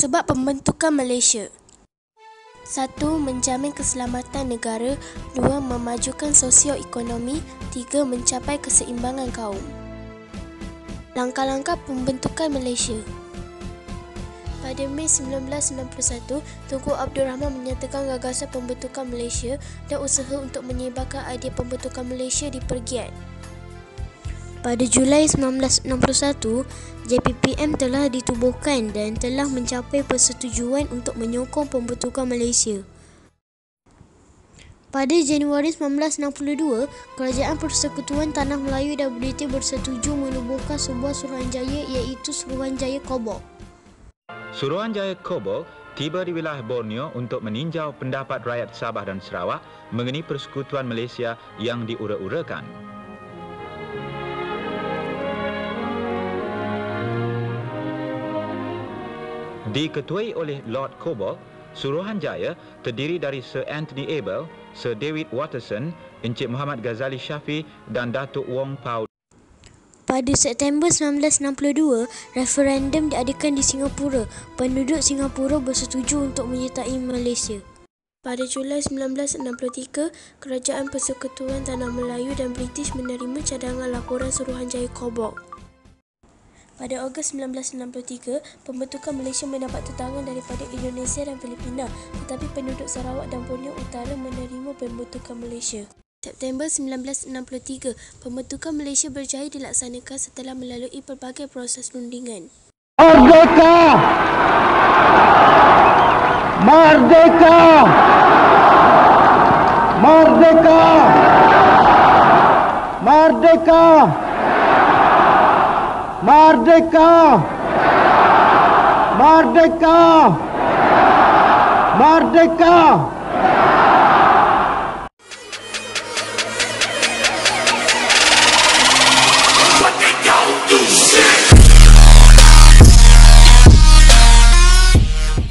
Sebab pembentukan Malaysia. 1. Menjamin keselamatan negara. 2. Memajukan sosioekonomi. 3. Mencapai keseimbangan kaum. Langkah-langkah pembentukan Malaysia. Pada Mei 1991, Tunku Abdul Rahman menyatakan gagasan pembentukan Malaysia dan usaha untuk menyebarkan idea pembentukan Malaysia di pergian. Pada Julai 1961, JPPM telah ditubuhkan dan telah mencapai persetujuan untuk menyokong pembentukan Malaysia. Pada Januari 1962, Kerajaan Persekutuan Tanah Melayu dan British bersetuju menubuhkan sebuah Suruhanjaya iaitu Suruhanjaya Kobok. Suruhanjaya Kobok tiba di wilayah Borneo untuk meninjau pendapat rakyat Sabah dan Sarawak mengenai Persekutuan Malaysia yang diura-urakan. Diketuai oleh Lord Kobok, Suruhanjaya terdiri dari Sir Anthony Abel, Sir David Watterson, Encik Muhammad Ghazali Shafie dan Datuk Wong Pau. Pada September 1962, referendum diadakan di Singapura. Penduduk Singapura bersetuju untuk menyertai Malaysia. Pada Julai 1963, Kerajaan Persekutuan Tanah Melayu dan British menerima cadangan laporan Suruhanjaya Kobok. Pada Ogos 1963, pembentukan Malaysia mendapat tentangan daripada Indonesia dan Filipina, tetapi penduduk Sarawak dan Borneo Utara menerima pembentukan Malaysia. September 1963, pembentukan Malaysia berjaya dilaksanakan setelah melalui pelbagai proses rundingan. Merdeka! Merdeka! Merdeka! Merdeka! Merdeka! Merdeka! Merdeka!